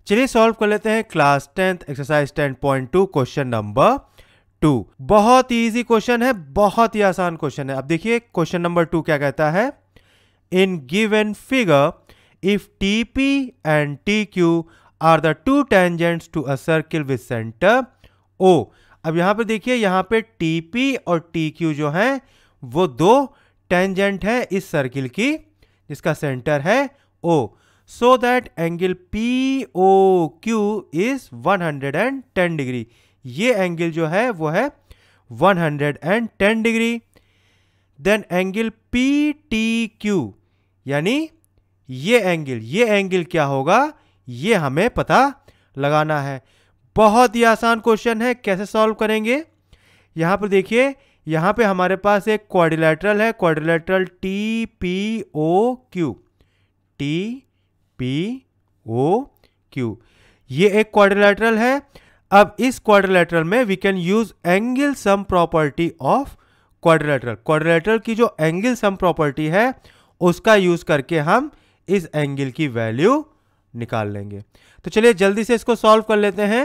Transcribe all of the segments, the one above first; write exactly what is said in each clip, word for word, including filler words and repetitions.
चलिए सॉल्व कर लेते हैं class tenth exercise ten point two question number two. बहुत ही इजी क्वेश्चन है, बहुत ही आसान क्वेश्चन है। अब देखिए क्वेश्चन नंबर टू क्या कहता है, in given figure if T P and T Q are the two tangents to a circle with centre O. अब यहां पे देखिए, यहां पे टी पी और टी क्यू जो है वो दो टेंजेंट है इस सर्किल की जिसका सेंटर है O, so that angle P O Q is one hundred ten degree. ये एंगल जो है वो है one hundred ten degree. Then angle P T Q यानी ये एंगल, ये एंगल क्या होगा ये हमें पता लगाना है। बहुत ही आसान क्वेश्चन है, कैसे सॉल्व करेंगे। यहां पर देखिए, यहां पे हमारे पास एक क्वाड्रिलेटरल है, quadrilateral T P O Q, T P O Q, ये एक क्वाड्रिलेटरल है। अब इस क्वाड्रिलेटरल में we can use angle sum property of quadrilateral. Quadrilateral की जो एंगल सम प्रॉपर्टी है उसका यूज करके हम इस एंगल की वैल्यू निकाल लेंगे। तो चलिए जल्दी से इसको सॉल्व कर लेते हैं।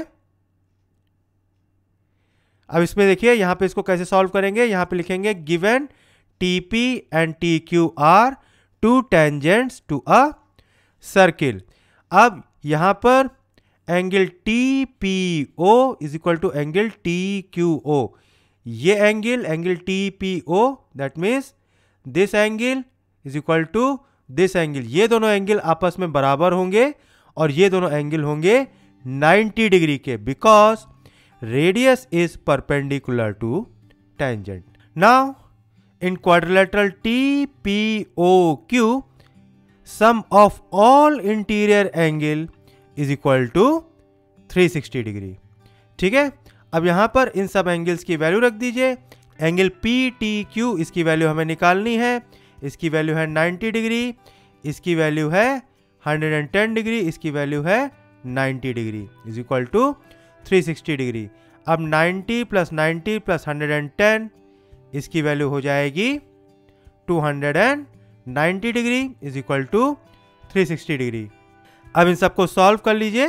अब इसमें देखिए यहां पे इसको कैसे सॉल्व करेंगे। यहां पे लिखेंगे given T P and T Q are two tangents to a circle. अब यहां पर angle T P O is equal to angle T Q O. ये angle angle T P O that means this angle is equal to this angle. ये दोनों angle आपस में बराबर होंगे और ये दोनों एंगल होंगे नाइंटी डिग्री के, because radius is perpendicular to tangent. Now in quadrilateral T P O Q sum of all interior angle is equal to three sixty degree. ठीक है, अब यहां पर इन सब एंगल्स की वैल्यू रख दीजिए। एंगल पी टी क्यू इसकी वैल्यू हमें निकालनी है। इसकी वैल्यू है नाइंटी डिग्री, इसकी वैल्यू है हंड्रेड टेन डिग्री, इसकी वैल्यू है ninety degree is equal to three sixty degree. अब ninety plus ninety plus hundred ten इसकी वैल्यू हो जाएगी two hundred ninety degree is equal to three sixty degree. अब इन सबको सॉल्व कर लीजिए।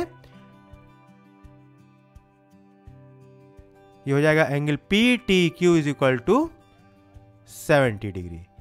ये हो जाएगा angle P T Q is equal to seventy degree.